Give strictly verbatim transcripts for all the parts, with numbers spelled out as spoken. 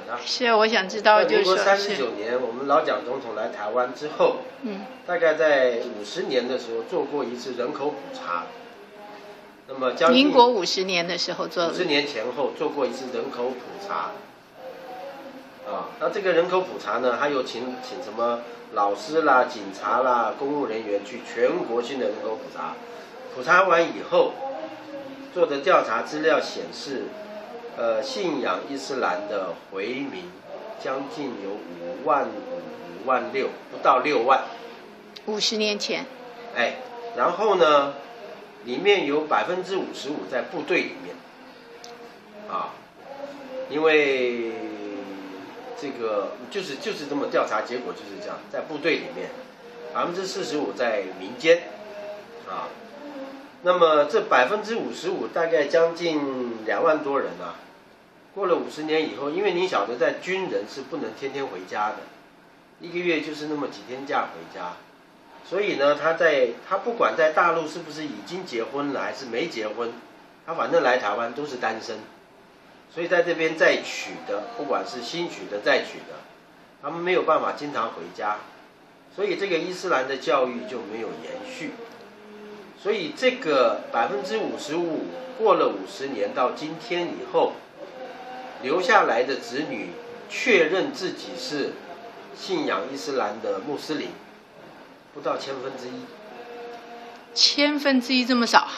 他。 是啊，我想知道，就是说， 民国三十九年，我们老蒋总统来台湾之后， 嗯， 大概在五十年的时候做过一次人口普查。那么将近民国五十年的时候做， 五十年前后做过一次人口普查。啊，那这个人口普查呢，还有请请什么老师啦、警察啦、公务人员去全国性的人口普查。普查完以后，做的调查资料显示，呃，信仰伊斯兰的回民将近有五万五、五万六，不到六万。 五十年前。 哎，然后呢，里面有百分之五十五在部队里面，啊，因为这个就是就是这么调查结果就是这样，在部队里面，百分之四十五在民间，啊。那么这百分之五十五大概将近两万多人啊，过了五十年以后，因为你晓得在军人是不能天天回家的，一个月就是那么几天假回家，所以呢，他在他不管在大陆是不是已经结婚了还是没结婚，他反正来台湾都是单身，所以在这边再娶的，不管是新娶的再娶的，他们没有办法经常回家，所以这个伊斯兰的教育就没有延续。所以这个百分之五十五过了五十年到今天以后，留下来的子女确认自己是信仰伊斯兰的穆斯林，不到千分之一。 千分之一这么少？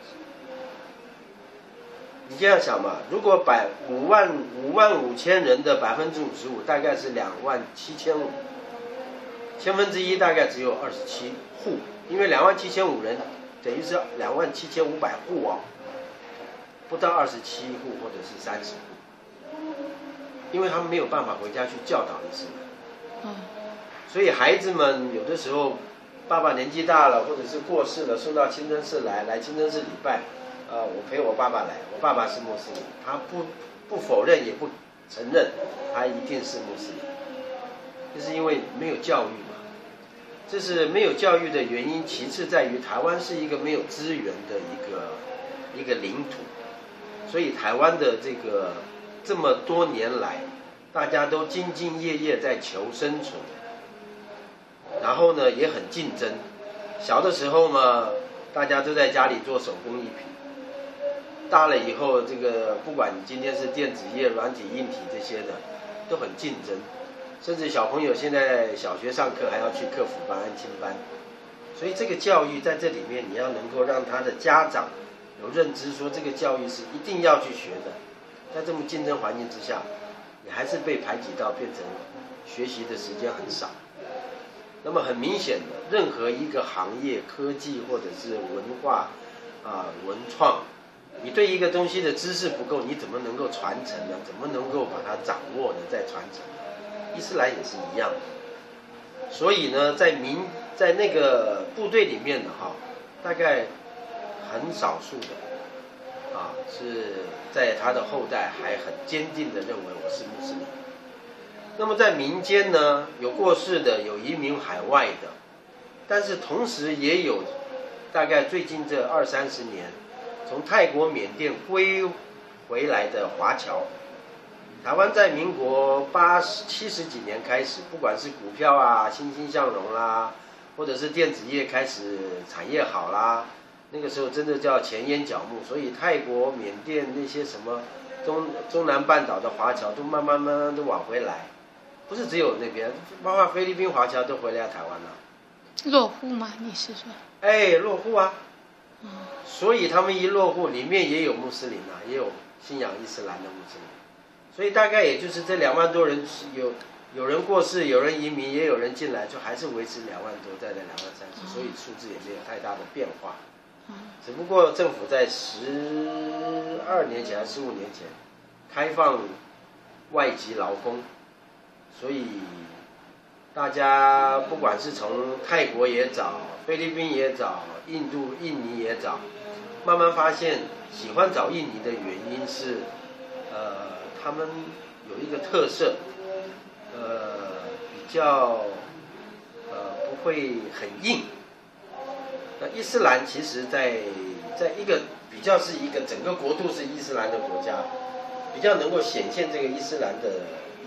你这样想嘛，如果百五万五万五千人的百分之五十五，大概是两万七千五，千分之一大概只有二十七户，因为两万七千五人。等于是两万七千五百户哦，不到二十七户或者是三十户，因为他们没有办法回家去教导伊斯兰， 嗯， 所以孩子们有的时候爸爸年纪大了，或者是过世了，送到清真寺来，来清真寺礼拜，呃，我陪我爸爸来，我爸爸是穆斯林，他不不否认也不承认他一定是穆斯林，就是因为没有教育嘛。这是没有教育的原因，其次在于台湾是一个没有资源的一个一个领土，所以台湾的这个这么多年来，大家都兢兢业业在求生存，然后呢也很竞争。小的时候嘛，大家都在家里做手工艺品，大了以后，这个不管你今天是电子业、软体、硬体这些的，都很竞争。甚至小朋友现在小学上课还要去课辅班、安亲班，所以这个教育在这里面，你要能够让他的家长有认知，说这个教育是一定要去学的。在这么竞争环境之下，你还是被排挤到变成学习的时间很少。那么很明显的，任何一个行业、科技或者是文化啊、文创，你对一个东西的知识不够，你怎么能够传承呢？怎么能够把它掌握呢？再传承？伊斯兰也是一样的，所以呢，在民在那个部队里面的哈，大概很少数的啊，是在他的后代还很坚定的认为我是穆斯林。那么在民间呢，有过世的，有移民海外的，但是同时也有大概最近这二三十年，从泰国、缅甸归回来的华侨。台湾在民国八十七十几年开始，不管是股票啊、欣欣向荣啦，或者是电子业开始产业好啦，那个时候真的叫前烟角木，所以泰国、缅甸那些什么中中南半岛的华侨都慢慢慢慢都往回来，不是只有那边，包括菲律宾华侨都回来台湾了。 落户吗？你是说？ 哎，落户啊。 嗯。 所以他们一落户，里面也有穆斯林啊，也有信仰伊斯兰的穆斯林。所以大概也就是这两万多人，有有人过世，有人移民，也有人进来，就还是维持两万多，在那两万三十，所以数字也没有太大的变化。只不过政府在十二年前还是十五年前开放外籍劳工，所以大家不管是从泰国也找，菲律宾也找，印度、印尼也找，慢慢发现喜欢找印尼的原因是，呃。他们有一个特色，呃，比较呃不会很硬。那伊斯兰其实在在一个比较是一个整个国度是伊斯兰的国家，比较能够显现这个伊斯兰的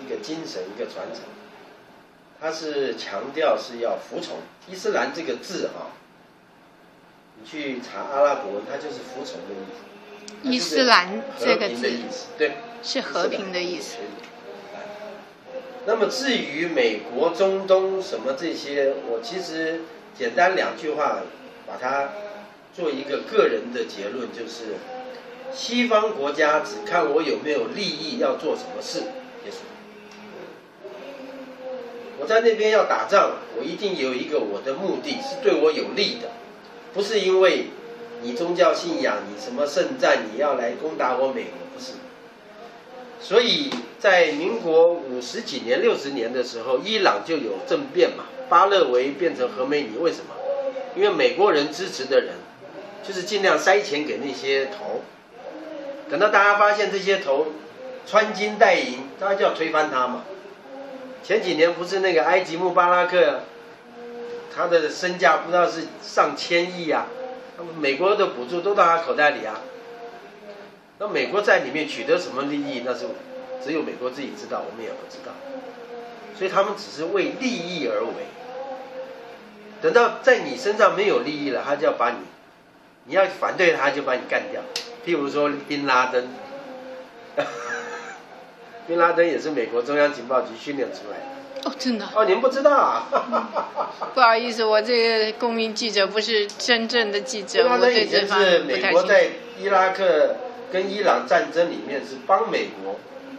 一个精神，一个传承。它是强调是要服从伊斯兰这个字啊，你去查阿拉伯文，它就是服从的意思。 伊斯兰这个字的意思，对， 是和平的意思。 那么至于美国、中东什么这些，我其实简单两句话把它做一个个人的结论，就是西方国家只看我有没有利益要做什么事，结束。我在那边要打仗，我一定有一个我的目的是对我有利的，不是因为你宗教信仰，你什么圣战，你要来攻打我美国，不是。所以在民国五十几年、六十年的时候，伊朗就有政变嘛，巴勒维变成何梅尼，为什么？因为美国人支持的人，就是尽量塞钱给那些头，等到大家发现这些头穿金戴银，大家就要推翻他嘛。前几年不是那个埃及穆巴拉克，他的身价不知道是上千亿啊，美国的补助都到他口袋里啊。那美国在里面取得什么利益，那是只有美国自己知道，我们也不知道。所以他们只是为利益而为。等到在你身上没有利益了，他就要把你，你要反对他，就把你干掉。譬如说宾拉登，宾拉登也是美国中央情报局训练出来的。 哦，真的？ 哦，你们不知道啊？ 不好意思，我这个公民记者不是真正的记者， 我对这方面不太清楚。美国在伊拉克跟伊朗战争里面是帮美国。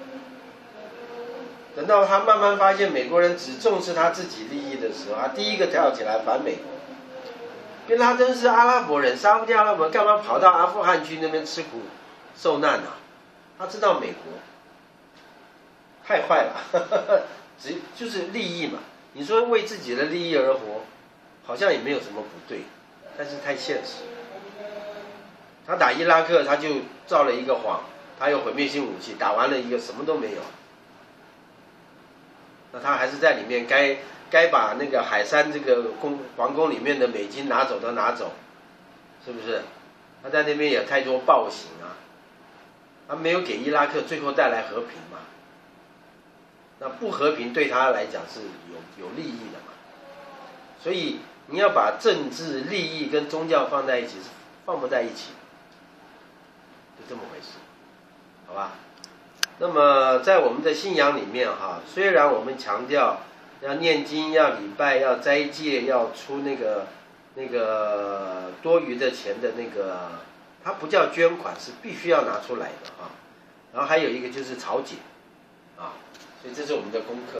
等到他慢慢发现美国人只重视他自己利益的时候，他第一个跳起来反美国。宾拉登是阿拉伯人，沙烏地阿拉伯人干嘛跑到阿富汗去那边吃苦受难啊？他知道美国太坏了，只就是利益嘛。你说为自己的利益而活，好像也没有什么不对，但是太现实。他打伊拉克，他就造了一个谎，他有毁灭性武器，打完了一个什么都没有。那他还是在里面该该把那个海山这个宫皇宫里面的美金拿走的拿走，是不是？他在那边有太多暴行啊，他没有给伊拉克最后带来和平嘛？那不和平对他来讲是有有利益的嘛？所以你要把政治利益跟宗教放在一起是放不在一起，就这么回事，好吧？那么在我们的信仰里面哈，虽然我们强调要念经、要礼拜、要斋戒、要出那个那个多余的钱的那个，它不叫捐款，是必须要拿出来的啊。然后还有一个就是朝觐啊，所以这是我们的功课。